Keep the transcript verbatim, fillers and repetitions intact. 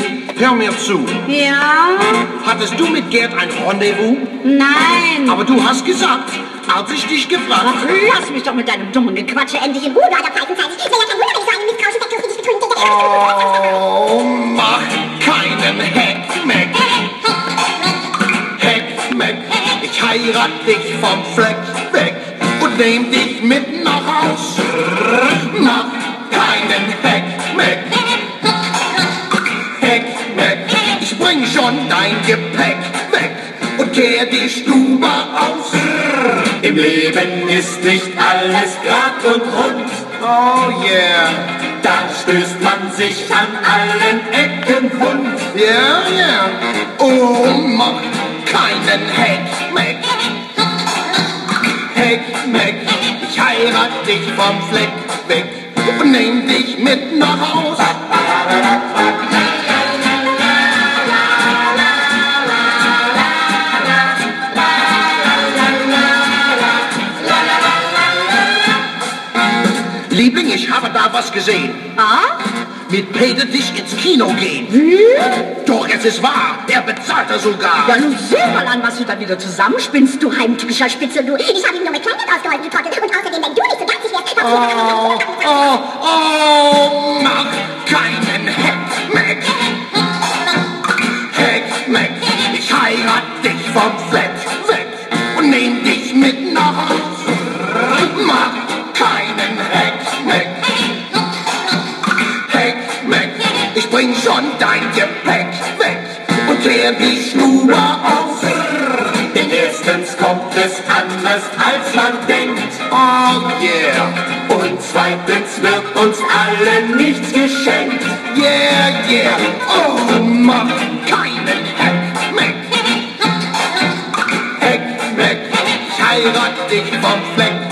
hör mir zu. Ja? Hattest du mit Gerd ein Rendezvous? Nein. Aber du hast gesagt, als ich dich gefragt Ach, lass mich doch mit deinem dummen Gequatsche endlich in Ruhe. Alter Pfeifenzeit. Es wäre ja kein Wunder, wenn ich so einen misstrauischen Stecktuch wie dich getrunken hätte. Oh, mach keinen Heckmeck. Heckmeck, ich heirat dich vom Fleck weg und nehm dich mit nach Haus. Mach keinen Heckmeck. Heckmeck, ich bring schon dein Gepäck weg und kehr die Stube aus. Im Leben ist nicht alles grad und rund. Oh yeah, Da stößt man sich an allen Ecken wund. yeah, yeah. Oh, mach keinen Heckmeck. Heckmeck, ich heirat dich vom Fleck weg und nehm dich mit nach Haus. Liebling, ich habe da was gesehen. Ah? Mit Peter dich ins Kino gehen. Wie? Doch, es ist wahr, er bezahlte sogar. Ja, nun seh mal an, was du da wieder zusammenspinnst, du heimtückischer Spitzel, du. Ich habe ihm nur mit Kleingeld ausgeholfen, du Trottel. Und außerdem, wenn du nicht so geizig wärst, Oh, oh, oh, mach keinen Heckmeck. Heckmeck, ich heirat dich vom Fleck weg und nehm dich mit nach Haus. Mach keinen Heckmeck. Heckmeck, ich bring schon dein Gepäck weg und kehr die Stube auf. Denn erstens kommt es anders, als man denkt. Oh yeah, Und zweitens wird uns allen nichts geschenkt. yeah, yeah, oh, mach keinen Heckmeck. Heckmeck, ich heirat dich vom Fleck